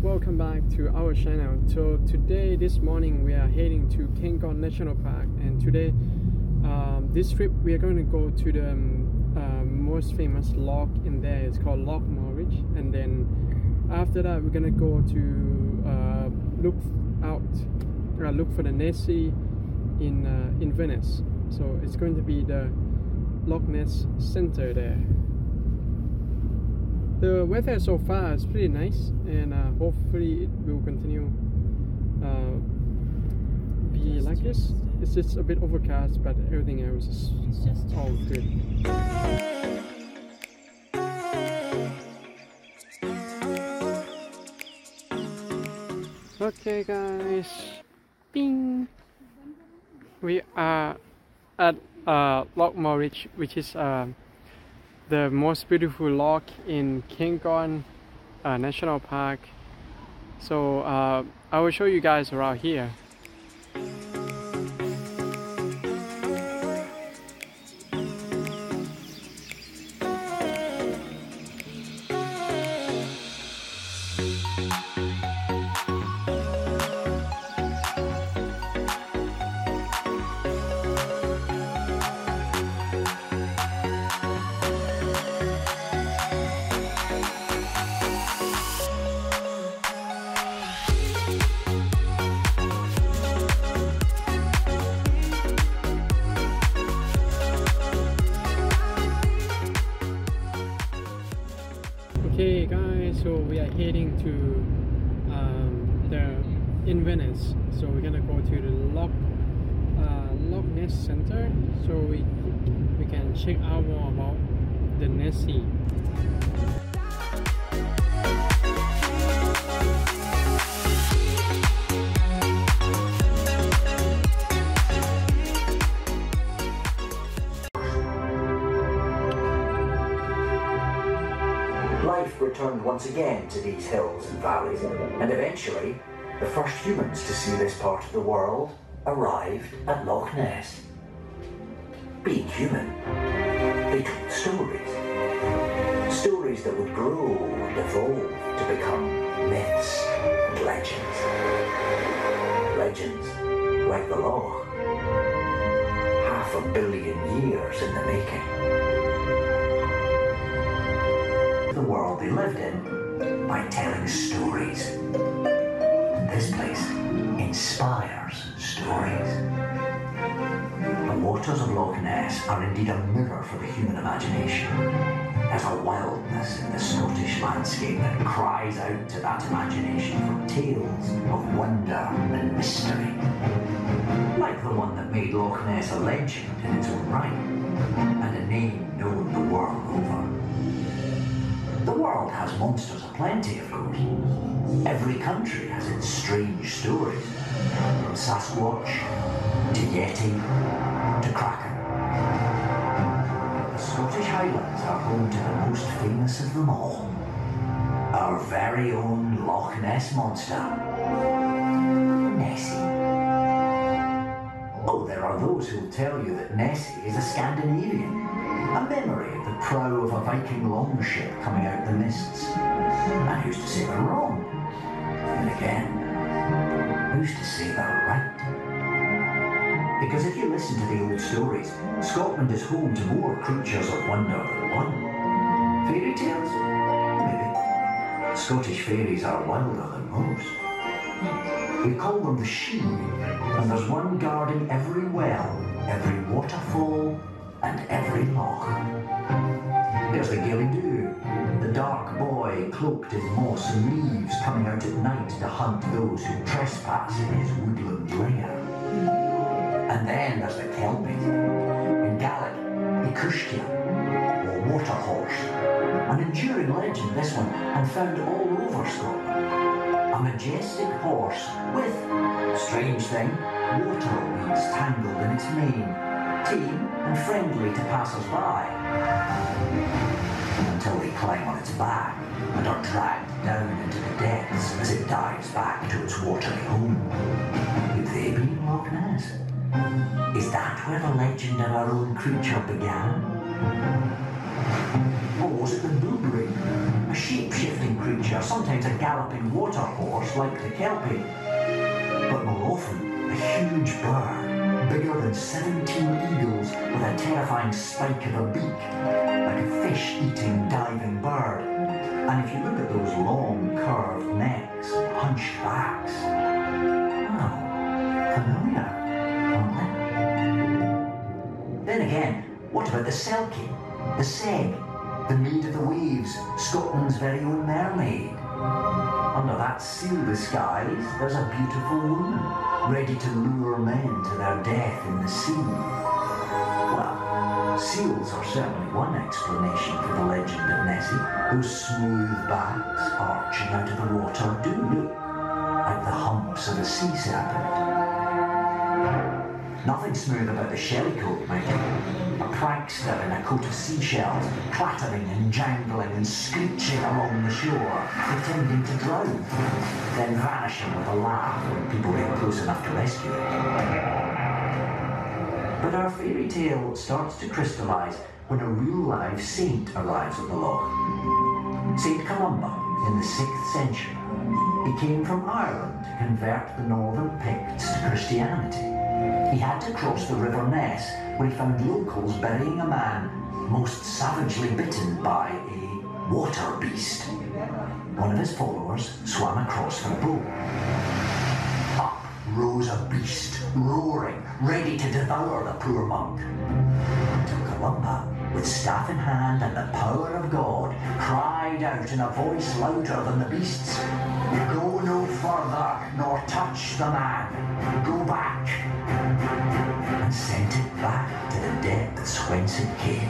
welcome back to our channel. So today, this morning, we are heading to Cairngorm National Park, and today, this trip we are going to go to the most famous loch in there. It's called Loch Morrich, and then after that, we're gonna go to look for the Nessie in Venice. So it's going to be the Loch Ness Center there. The weather so far is pretty nice, and hopefully it will continue be like this. It's just a bit overcast, but everything else is all good. Okay guys, bing! We are at Loch Morrich, which is the most beautiful loch in Cairngorm National Park. So I will show you guys around here. Okay guys, so we are heading to in Venice. So we're gonna go to the Loch Ness Center, so we can check out more about the Nessie. Life returned once again to these hills and valleys, and eventually, the first humans to see this part of the world arrived at Loch Ness. Being human, they told stories. Stories that would grow and evolve to become myths and legends. Legends like the Loch. 500 million years in the making. The world they lived in by telling stories. This place inspires stories. The waters of Loch Ness are indeed a mirror for the human imagination. There's a wildness in the Scottish landscape that cries out to that imagination for tales of wonder and mystery. Like the one that made Loch Ness a legend in its own right, and a name known the world over. The world has monsters aplenty, of course. Every country has its strange stories, from Sasquatch to Yeti to Kraken. The Scottish Highlands are home to the most famous of them all, our very own Loch Ness monster, Nessie. Oh, there are those who will tell you that Nessie is a Scandinavian, a memory of the prow of a Viking longship coming out the mists. And who's to say they're wrong? And again, who's to say they're right? Because if you listen to the old stories, Scotland is home to more creatures of wonder than one. Fairy tales? Maybe. Scottish fairies are wilder than most. We call them the Sheen, and there's one guarding every well, every waterfall, and every loch. There's the Gilly-Doo, the dark boy cloaked in moss and leaves coming out at night to hunt those who trespass in his woodland lair. And then there's the Kelpie, in Gaelic, Ikushkia, or water horse, an enduring legend this one, and found all over Scotland. A majestic horse with, strange thing, water weeds tangled in its mane, tame and friendly to passers-by, until they climb on its back and are dragged down into the depths as it dives back to its watery home. Could they be in Loch Ness? Is that where the legend of our own creature began? Or was it the Blueberry, a shape-shifting creature, sometimes a galloping water horse like the Kelpie, but more often a huge bird, bigger than 17 eagles with a terrifying spike of a beak, like a fish-eating diving bird. And if you look at those long, curved necks, hunched backs, well, familiar, aren't they? Then again, what about the Selkie, the Seg, the Maid of the Waves, Scotland's very own mermaid? Under that seal disguise, there's a beautiful woman, ready to lure men to their death in the sea. Well, seals are certainly one explanation for the legend of Nessie. Those smooth backs arching out of the water do look like the humps of a sea serpent. Nothing smooth about the shellycoat, Michael. A prankster in a coat of seashells, clattering and jangling and screeching along the shore, pretending to drown, then vanishing with a laugh when people get close enough to rescue it. But our fairy tale starts to crystallise when a real live saint arrives at the loch. St. Columba in the 6th century. He came from Ireland to convert the northern Picts to Christianity. He had to cross the River Ness, where he found locals burying a man most savagely bitten by a water beast. One of his followers swam across for a boat. Up rose a beast, roaring, ready to devour the poor monk. Until Columba, with staff in hand and the power of God, cried out in a voice louder than the beast's, "Go no further, nor touch the man. Go back." And sent it back to the depths whence it came.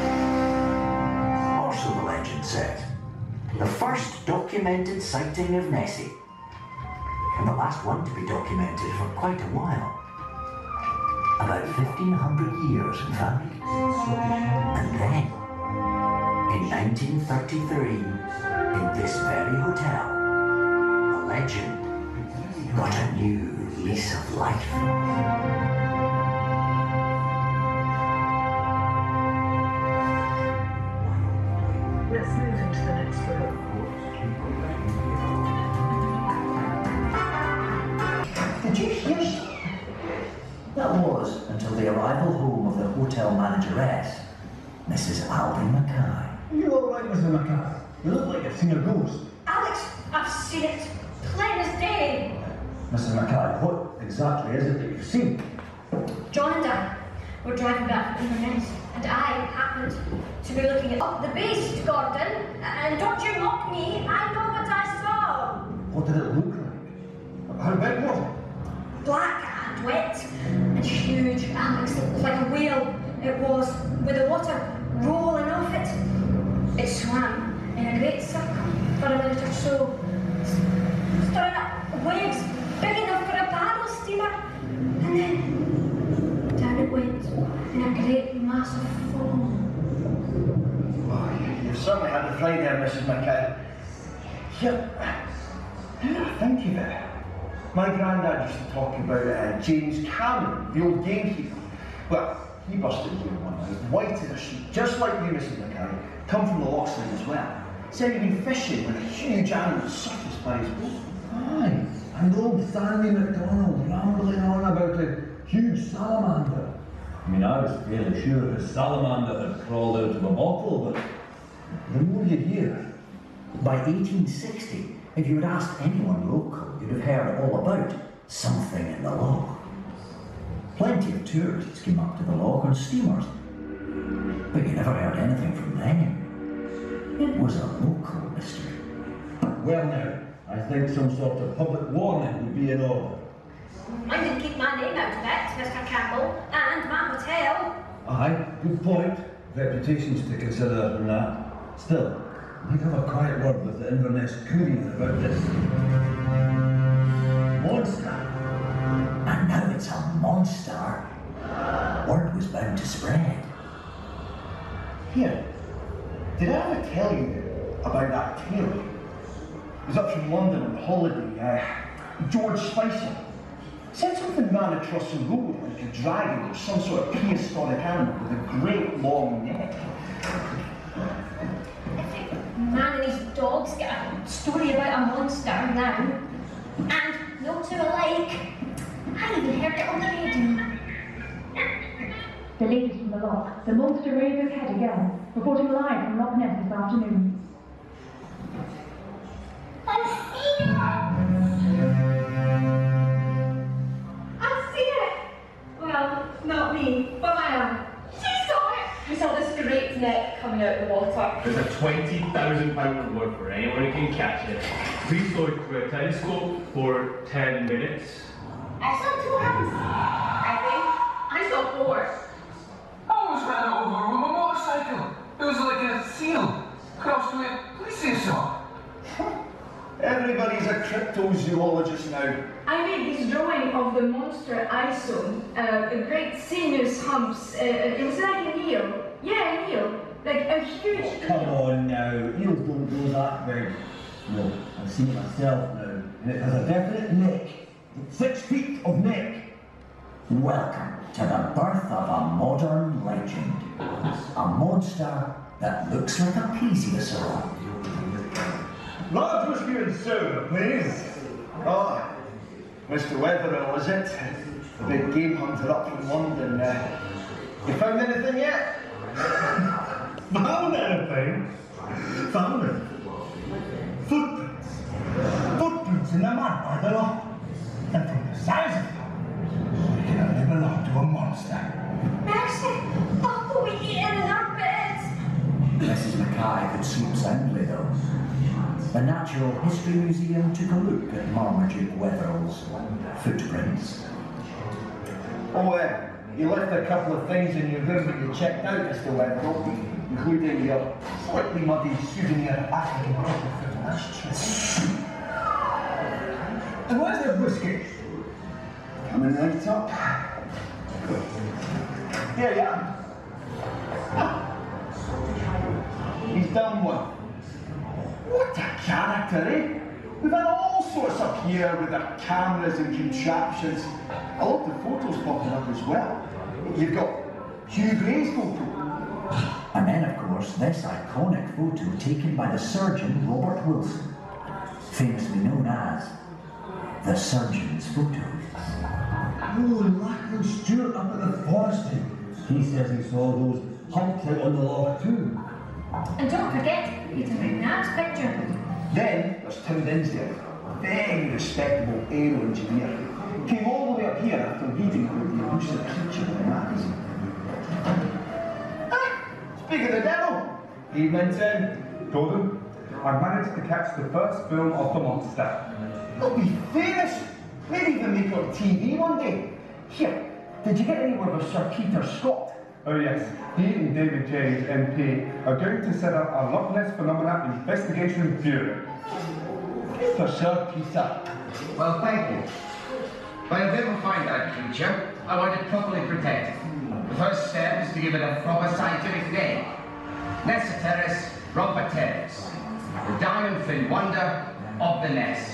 Or so the legend says. The first documented sighting of Nessie, and the last one to be documented for quite a while. About 1,500 years, in fact. And then, in 1933, in this very hotel, the legend got a new lease of life. Let's move into the next room. Did you hear so? That was until the arrival home of the hotel manageress, Mrs. Alvin Mackay. You all right, Mr. Mackay? You look like you've seen a ghost. Alex, I've seen it. Plain as day. Mrs. Mackay, what exactly is it that you've seen? John and I were driving back from Inverness, and I happened to be looking at the beast, Gordon. And don't you mock me, I know what I saw. What did it look like? How big was it? Black and wet and huge, Alex. It looked like a whale. It was, with the water rolling off it. It swam in a great circle for a minute or so, stirring up waves big enough for a paddle steamer. And then down it went in a great mass of foam. Oh, you've certainly had a fright there, Mrs. Mackay. Yeah, now that I think of it, my granddad used to talk about James Cameron, the old gamekeeper. Well, he busted through one night, white as a sheet, just like you, Mrs. Mackay, come from the Lochside as well. Said he'd been fishing when a huge animal surfaced by his boat. Aye, and old Sandy MacDonald rambling on about a huge salamander. I mean, I was fairly sure a salamander had crawled out of a bottle, but the more you hear. By 1860, if you had asked anyone local, you'd have heard all about something in the loch. Plenty of tourists came up to the loch on steamers, but you never heard anything from them. It was a local mystery. Well now, I think some sort of public warning would be in order. I didn't keep my name out of it, Mr. Campbell, and my hotel. Aye, good point. Reputations to consider and that. Still, might have a quiet word with the Inverness Courier about this. Monster. And now it's a monster. Word was bound to spread. Here, did I ever tell you about that tailor? He was up from London on holiday, George Spicer. Said something ran across the road like a dragon or some sort of prehistoric animal with a great long neck. Man in his dogs get a story about a monster now, and no two alike. I even heard it on the radio. The latest from the loch. The monster raised his head again, reporting live from Loch Ness this afternoon. I've seen it! I've seen it! Well, not me, but my aunt. She saw it! We saw this great neck coming out of the water. There's a £20,000 reward for anyone who can catch it. Please look through a telescope for 10 minutes. I saw 2 hands. I saw 4. I was ran over with a motorcycle. It was like a seal crossed with a plesiosaur. Everybody's a cryptozoologist now. I made this drawing of the monster I saw. A great sinuous humps. It was like an eel. Yeah, an eel. Like a huge eel. Come on now, eels don't go that big. No, I've seen it myself now, and it has a definite neck. 6 feet of neck. Welcome to the birth of a modern legend. A monster that looks like a plesiosaur. Large whiskey and soda, please. Ah, Mr. Wetherill, is it? The big game hunter up from London. You found anything yet? Found anything? Found it. Footprints. Footprints in the mud by the loch. And from the size of them, they can only belong to a monster. Mercy! Oh, but we eaten in our beds! Mrs. Mackay could sleep soundly though. The Natural History Museum took a look at Marmaduke Wetherell's footprints. Oh, you left a couple of things in your room when you checked out, Mr. Wetherill, including your slightly muddy souvenir African rifle from ashtray. And where's the whiskey? Coming right up. Here you are. He's done one. What a character, eh? We've had all sorts up here with our cameras and contraptions. A lot of photos popping up as well. You've got Hugh Gray's photo. And then, of course, this iconic photo taken by the surgeon Robert Wilson, famously known as the surgeon's photo. Oh, Lachlan Stewart up at the forestry. He says he saw those humps out on the loch too. And don't forget Peter McNabb's picture. Then there's Tim Dinsdale, a very respectable aero engineer. Came all the way up here after reading about the elusive creature in the magazine. Speak of the devil! Evening, Tim. Gordon, I managed to catch the first film of the monster. It'll be famous. Maybe even make it on TV one day. Here, did you get anywhere with Sir Peter Scott? Oh yes, he and David James MP are going to set up a Loch Ness Phenomena Investigation Bureau. For Sir Peter. Well, thank you. But if we ever find that creature, I want it properly protected. The first step is to give it a proper scientific name. Nessoteris rhomboteris, the diamond fin wonder of the Ness.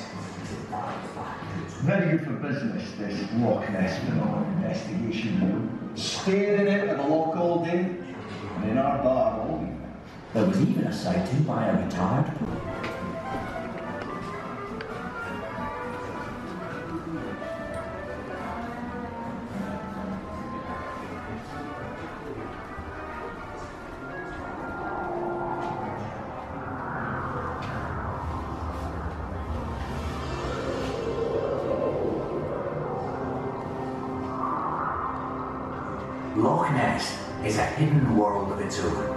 Very good for business, this Loch Ness Phenomena Investigation Bureau. Staring out of the loch all day, and in our bar all evening. There was even a sighting by a retired Loch Ness is a hidden world of its own.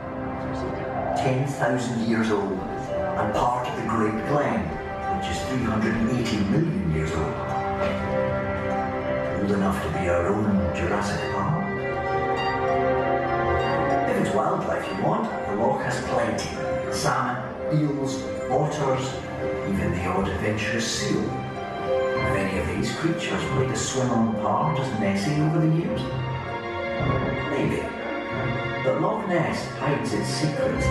10,000 years old and part of the Great Glen, which is 380 million years old. Old enough to be our own Jurassic Park. If it's wildlife you want, the loch has plenty. Salmon, eels, otters, even the odd adventurous seal. Have any of these creatures played a swim on par just Nessie over the years? Maybe. But Loch Ness hides its secrets.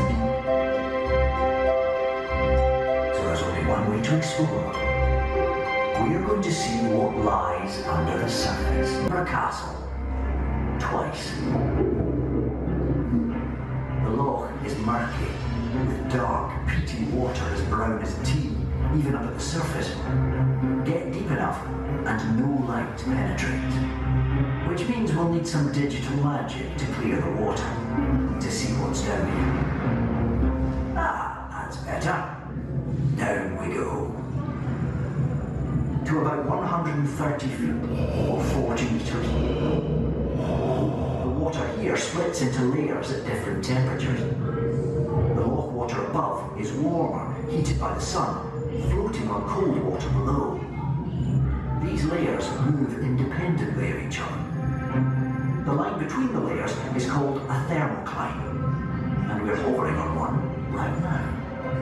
So there's only one way to explore. We're going to see what lies under the surface of a castle. Twice. The loch is murky, with dark, peaty gritty water is brown as tea, even up at the surface. Get deep enough and no light penetrates. Which means we'll need some digital magic to clear the water, to see what's down here. Ah, that's better. Down we go. To about 130 feet, or 40 meters. The water here splits into layers at different temperatures. The loch water above is warmer, heated by the sun, floating on cold water below. These layers move independently of each other. The line between the layers is called a thermocline, and we're hovering on one right now.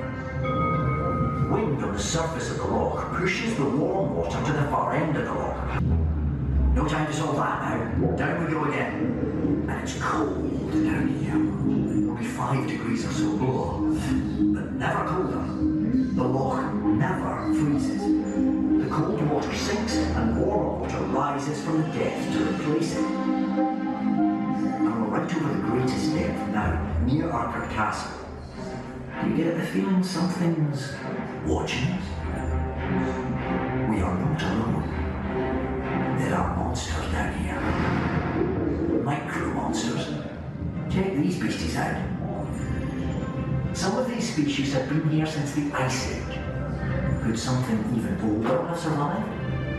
Wind on the surface of the loch pushes the warm water to the far end of the loch. No time to solve that now. Down we go again. And it's cold down here. Only 5 degrees or so below, but never colder. The loch never freezes. The cold water sinks and warmer water rises from the depth to replace it. And we're right over the greatest depth now, near Urquhart Castle. Do you get the feeling something's watching us? We are not alone. There are monsters down here. Micro monsters. Check these beasties out. Some of these species have been here since the Ice Age. Could something even older have survived?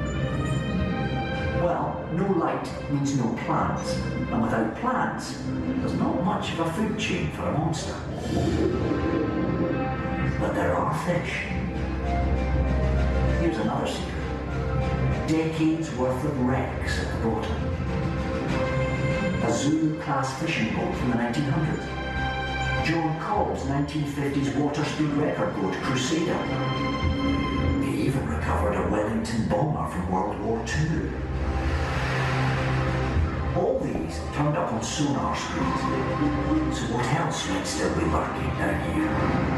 Well, no light means no plants, and without plants, there's not much of a food chain for a monster. But there are fish. Here's another secret. Decades worth of wrecks at the bottom. A Zulu-class fishing boat from the 1900s. John Cobb's 1950s water speed record boat, Crusader. He even recovered a Wellington bomber from World War II. All these turned up on sonar screens. So what else might still be lurking down here?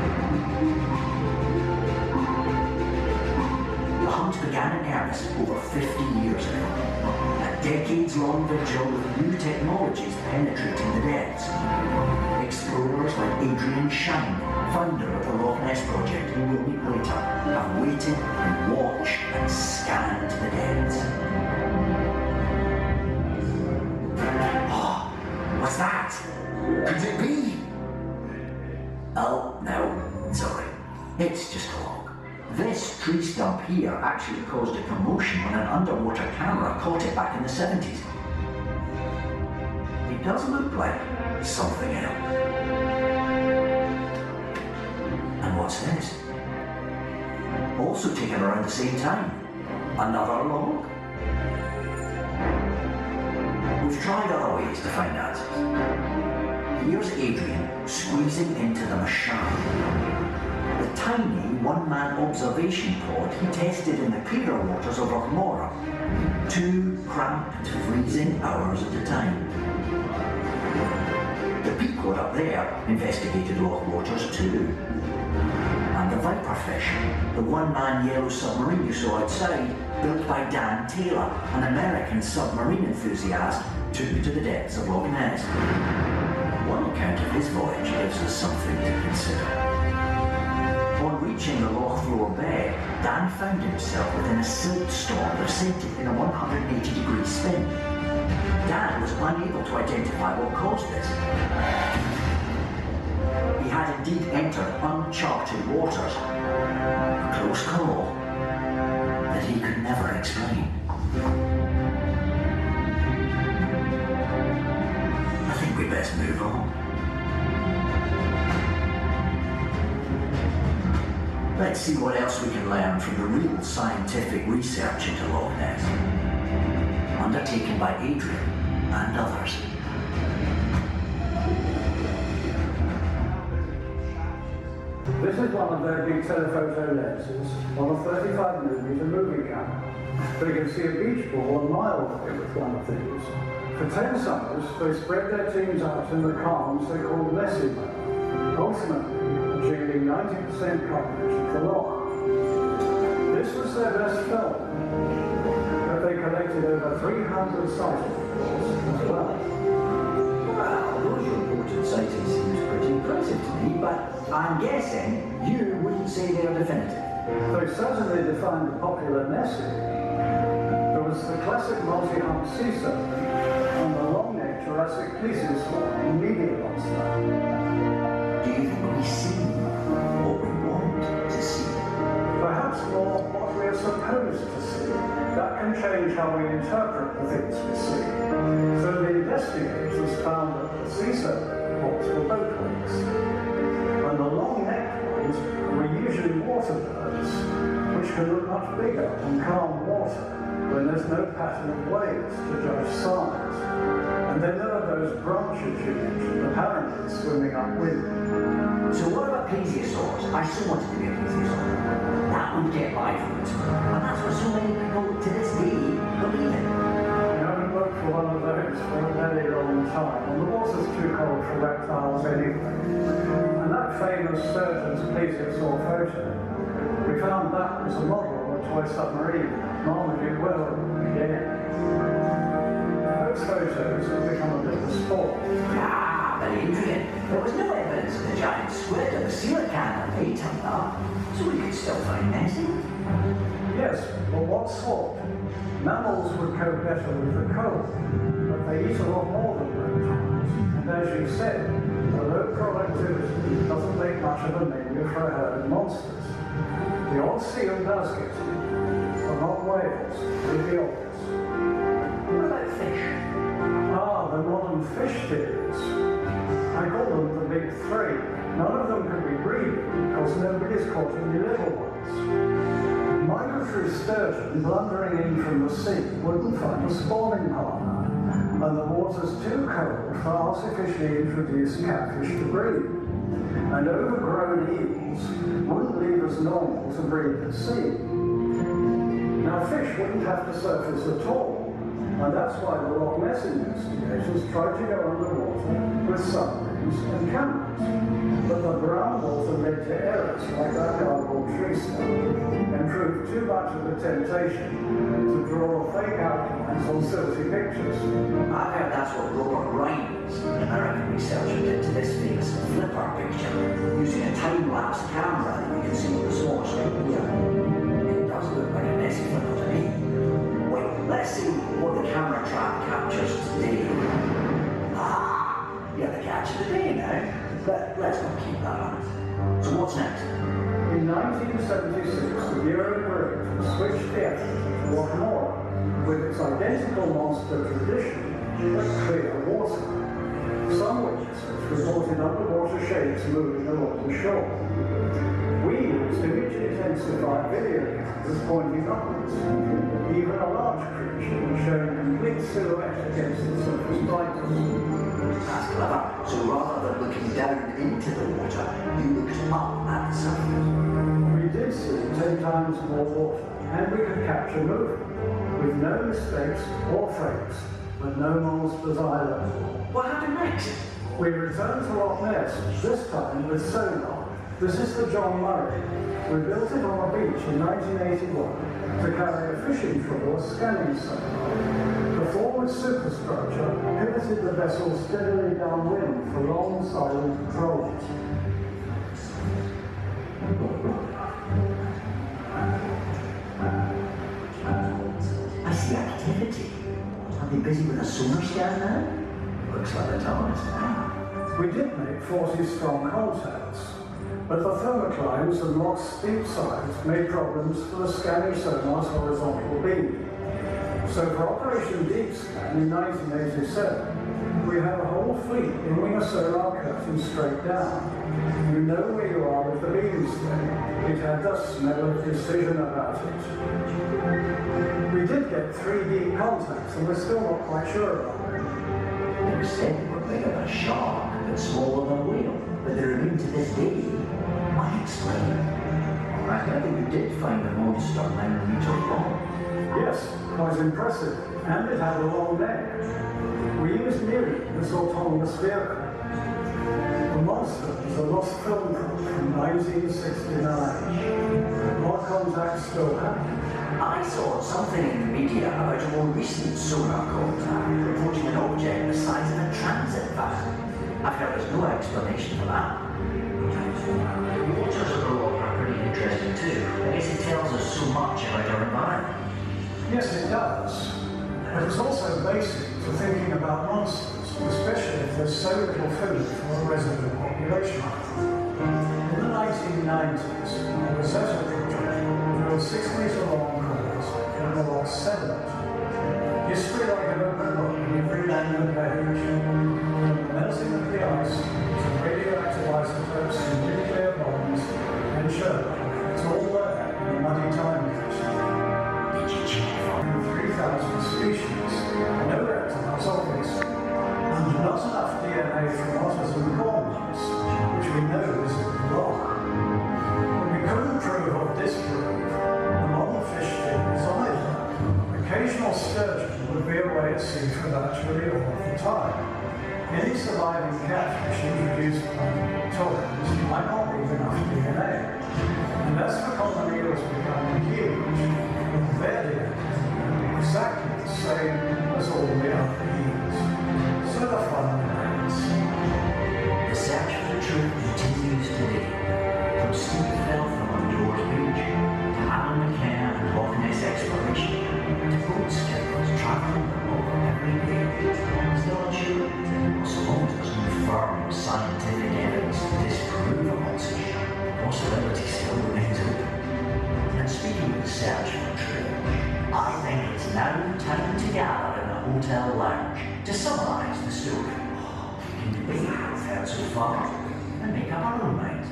The hunt began in earnest over 50 years ago. A decades-long vigil with new technologies penetrating the depths. Explorers like Adrian Shine, founder of the Loch Ness Project, who we'll meet later, have waited and watched and scanned the depths. Oh, what's that? Could it be? Oh, no, sorry. It's just a log. This tree stump here actually caused a commotion when an underwater camera caught it back in the 70s. It does look like something else. And what's this? Also taken around the same time. Another log? We've tried other ways to find answers. Here's Adrian squeezing into the machine. The tiny one-man observation pod he tested in the clearer waters of Lochmora. 2 cramped, freezing hours at a time. The Pequod up there investigated loch waters too. And the Viperfish, the one-man yellow submarine you saw outside, built by Dan Taylor, an American submarine enthusiast, took to the depths of Loch Ness. One account of his voyage gives us something to consider. On reaching the loch floor bed, Dan found himself within a silt storm that sent it in a 180-degree spin. Dan was unable to identify what caused this. He had indeed entered uncharted waters. A close call that he could never explain. I think we best move on. Let's see what else we can learn from the real scientific research into Loch Ness, undertaken by Adrian and others. This is one of their big telephoto lenses on a 35mm movie camera. They can see a beach ball a mile away with one of these. For 10 summers, they spread their teams out in the calms they call Nessie Mode, ultimately achieving 90% coverage of the loch. This was their best film, but they collected over 300 sighting reports as well. Well, those reported sightings seems pretty impressive to me, but I'm guessing you wouldn't say they're definitive. They certainly defined the popular Nessie. There was the classic multi-hump sea serpent and the long-necked Jurassic plesiosaur median monster. Do you think we see what we want to see? Perhaps more what we are supposed to see. That can change how we interpret the things we see. So the investigators found that the sea serpent walks were boat wings, and the long-necked ones were usually water birds, which can look much bigger on calm water when there's no pattern of waves to judge size. And then there are those branches you mentioned, apparently swimming upwind. So what about plesiosaurs? I still wanted to be a plesiosaur. That would get my vote. And that's what so many people to this day believe in. I haven't looked for one of those for a very long time, and the water's too cold for reptiles anyway. And that famous Sturgeon's plesiosaur photo, we found that was a model of a toy submarine. Marmaduke well again. Those photos have become a bit of a sport. Ah, but Adrian, there was no evidence of the giant squid or the coelacanth when they turned up, so we could still find Nessie. Yes, but what sort? Mammals would cope better with the cold, but they eat a lot more than reptiles. And as you said, the low productivity doesn't make much of a menu for a herd of monsters. The odd seal does get it, but not whales, with the obvious. What about fish? Ah, the modern fish theories. I call them the big three. None of them can be breeding because nobody's caught any little ones. Migratory sturgeon blundering in from the sea wouldn't find a spawning partner, and the water's too cold for artificially introduced catfish to breed. And overgrown eels wouldn't leave as normal to breed at sea. Now fish wouldn't have to surface at all, and that's why the Loch Ness investigators tried to go underwater with submarines and cameras. But the groundwater led to errors like that gargoyle tree stump, and proved too much of a temptation to draw fake outlines on silty pictures. I heard that's what Robert Grimes, an American researcher, did to this famous flipper picture, using a time-lapse camera that you can see on the small screen here. It does look like a Nessie flipper to me. Wait, let's see what the camera trap captures today. Ah, you're the catch of the day now. But let's not keep that on. So what's next? In 1976, the Bureau of Marine switched the effort to Wakanora with its identical monster tradition of clear water. Some witnesses reported underwater shapes moving along the shore. We used image-intensified video cameras pointing upwards. Even a large creature was showing complete silhouette against the surface brightness. That's clever. So rather than looking down into the water, you looked up at the surface. We did see 10 times more water, and we could capture movement, with no mistakes or fakes, but no monsters either. What happened next? We returned to Loch Ness, this time with sonar. This is the John Murray. We built it on a beach in 1981 to carry a fishing trawler scanning sonar. The forward superstructure pivoted the vessel steadily downwind for long silent patrols. I see activity. Are they busy with a sonar scan now? Looks like they're telling us now. We did make 40 strong contacts, but the thermoclines and Loch's steep sides made problems for the scanning sonar's horizontal beam. So for Operation Deep Scan in 1987, we had a whole fleet aiming a sonar curtain straight down. You know where you are with the beam stay. It had the smell of precision about it. We did get 3 deep contacts, and we're still not quite sure about them. They were said they were bigger than a shark, but smaller than a whale, but they remain to this day. Why explain? I heard that you did find a monster 9 meters long. Yes, quite impressive, and it had a long neck. We used Miri, this autonomous vehicle. The monster is a lost film from 1969. Our contacts still happen. I saw something in the media about a more recent sonar contact reporting an object the size of a transit van. I've heard there's no explanation for that. The waters of the rock are pretty interesting too. I guess it tells us so much about our environment. Yes, it does. But it's also basic for thinking about monsters, especially if there's so little food for a resident population. In the 1990s, a Rosetta project drilled 6 metre long cores in the rock's sediment. History like an open book in every landed page. From the melting of the ice to radioactive isotopes and nuclear bombs and Chernobyl, it's all there in the muddy time capsule. 3,000 species, no reptiles obviously, and not enough DNA from otters and cormorants, which we know is in the rock. But we couldn't prove or disprove the modern fish theories either. Occasional sturgeon would be away at sea for virtually all of the time. Any surviving catfish introduced by Torrens might not leave enough DNA. And as for common eels becoming huge, their DNA exactly the same as all the other eels. So the fun remains. The search for the truth continues today. From Steve Feltham on Doors Beach, to Alan McKenna and Loch Ness exploration, to boat skippers travelling the water every day. Still unsure, so long as there's no firm scientific evidence to disprove a message, possibility still remains open. And speaking of the search for the truth, I think it's now time to gather in the hotel lounge to summarise the story. We can debate what we've heard so far and make up our own minds.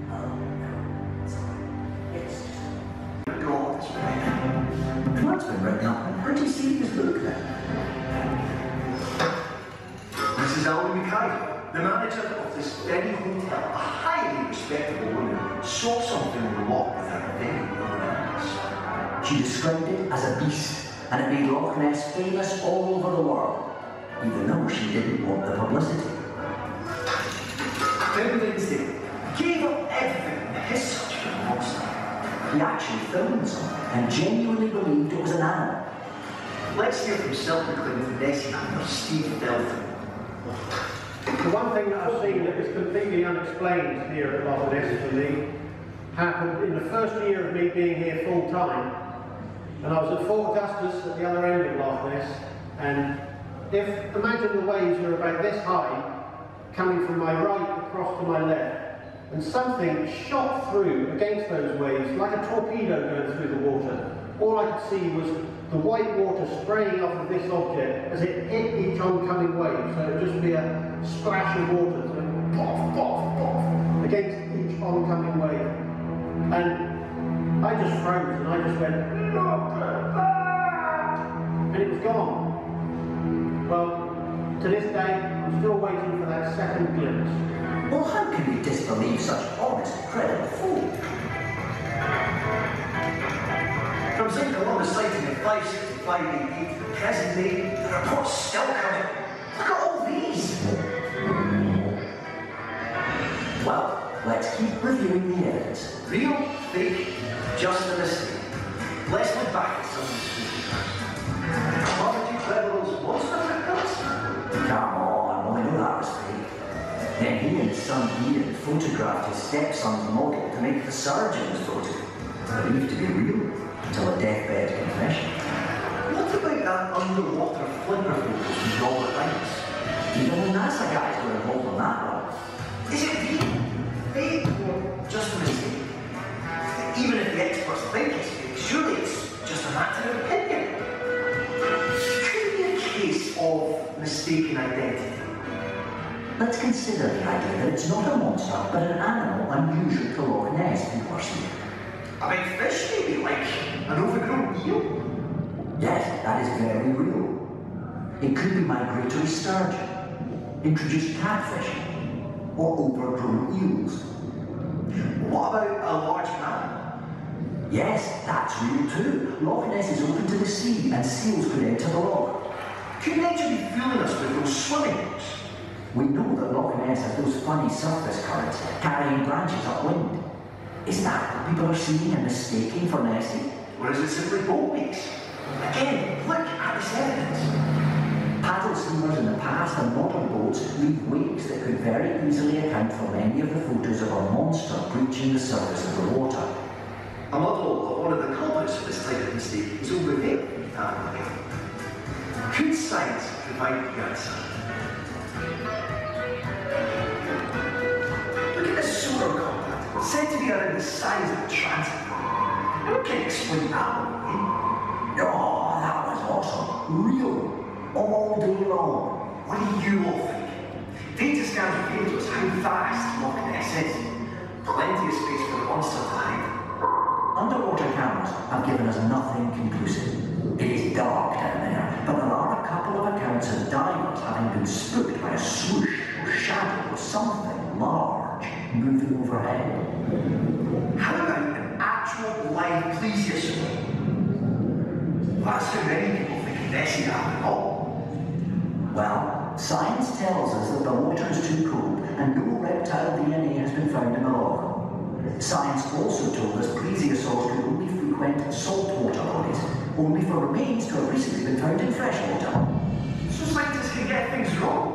That's been written up in a pretty serious book then. Mrs. Alden Mackay, the manager of this very hotel, a highly respectable woman, saw something in the lock with her very own eyes. She described it as a beast, and it made Loch Ness famous all over the world, even though she didn't want the publicity. David Lindsay gave up everything in his search for the monster. He actually filmed something and genuinely believed it was an animal. Let's hear from self-proclaimed Nessie hunter Steve Feltham. The one thing that I've seen that is completely unexplained here at Loch Ness for me happened in the first year of me being here full time. And I was at Fort Augustus at the other end of Loch Ness, and imagine the waves are about this high, coming from my right across to my left, and something shot through against those waves like a torpedo going through the water. All I could see was the white water spraying off of this object as it hit each oncoming wave, so it would just be a splash of water, so poff, poff, poff, against each oncoming wave. And I just froze and I just went, "Look at that!" And it was gone. Well, to this day, I'm still waiting for that second glimpse. Well, how can you disbelieve such honest, credible folk? From St. Columba's sighting in 565 AD to the present day, the reports still coming. Look at all these! Well, let's keep reviewing the evidence. Real, fake, just a mistake. Let's look back at some of these photographs. Haven't you clever those monster footprints? Come on, well, I know that was fake. Then he and his son Ian photographed his stepson's model to make the surgeon's photo believed to be real until a deathbed confession. What about that underwater flicker photos from Robert Hines? Even the NASA guys were involved on that one. Is it real, fake, or just a mistake? Even if the experts think it's fake, surely it's just a matter of opinion. Could it be a case of mistaken identity? Let's consider the idea that it's not a monster, but an animal unusual to Loch Ness in person. A big fish, maybe, like an overgrown eel? Yes, that is very real. It could be migratory sturgeon, introduced catfish, or overgrown eels. What about a large mammal? Yes, that's real too. Loch Ness is open to the sea, and seals could enter the loch. Could nature be fooling us with those swimming boats? We know that Loch Ness has those funny surface currents carrying branches upwind. Is that what people are seeing and mistaking for Nessie? Or is it simply boat makes? Again, look at this evidence. in the past and modern boats leave wakes that could very easily account for many of the photos of a monster breaching the surface of the water. A model of one of the culprits for this type of mistake is over there, apparently. Could science provide the answer? Look at this solar compact, said to be around the size of a transit. Who can explain that one, eh? Oh, that was awesome. Real. All day long. What do you all think? Data scans revealed to us how vast Loch Ness is. Plenty of space for the monster to hide. Underwater cameras have given us nothing conclusive. It is dark down there, but there are a couple of accounts of divers having been spooked by a swoosh or shadow or something large moving overhead. How about an actual live plesiosaur? That's how many people think Nessie happened all. Well, science tells us that the water is too cold and no reptile DNA has been found in the loch. Science also told us plesiosaurs could only frequent saltwater bodies, only for remains to have recently been found in freshwater. So scientists can get things wrong.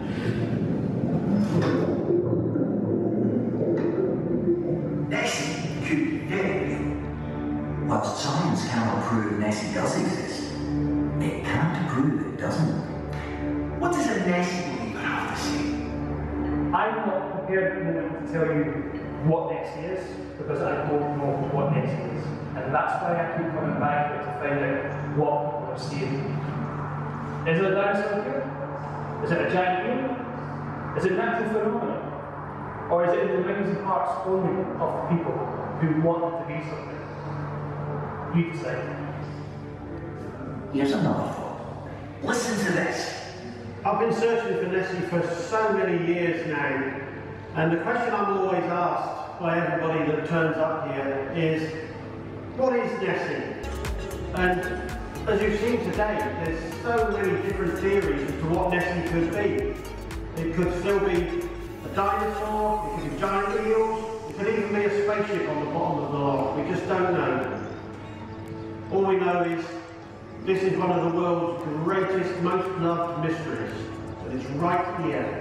Nessie could be very real. Whilst science cannot prove Nessie does exist, it can't prove it doesn't. What does a Nessie believer have to say? I'm not prepared at the moment to tell you what Nessie is, because I don't know what Nessie is. And that's why I keep coming back here to find out what people are seeing. Is it a dinosaur here? Is it a giant eel? Is it natural phenomenon? Or is it in the minds and hearts only of people who want it to be something? You decide. Here's another thought. Listen to this. I've been searching for Nessie for so many years now, and the question I'm always asked by everybody that turns up here is, what is Nessie? And as you've seen today, there's so many different theories as to what Nessie could be. It could still be a dinosaur, it could be giant eels, it could even be a spaceship on the bottom of the loch. We just don't know. All we know is this is one of the world's greatest, most loved mysteries, and it's right here.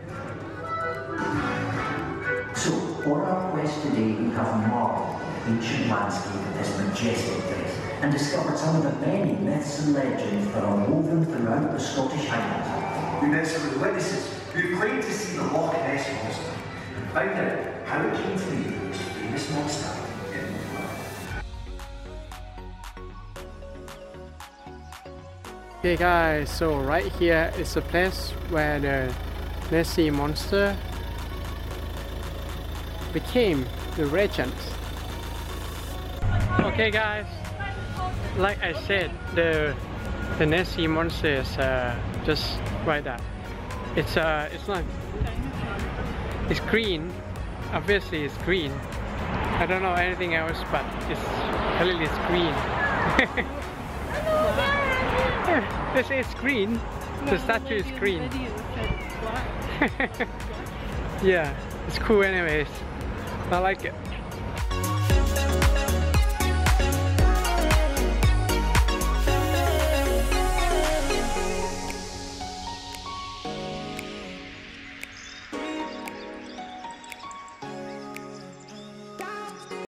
So, on our quest today, we have marveled at the ancient landscape of this majestic place and discovered some of the many myths and legends that are woven throughout the Scottish Highlands. We met some of the witnesses who claimed to see the Loch Ness monster and found out how it came to be the most famous monster in the world. Okay guys, so right here is the place where the Nessie monster became the legend. Okay guys, like I said, the Nessie monster is just right there. It's not, it's green, obviously it's green. I don't know anything else, but it's clearly it's green. Yeah, they say it's green. The statue is green. Yeah, it's cool anyways. I like it.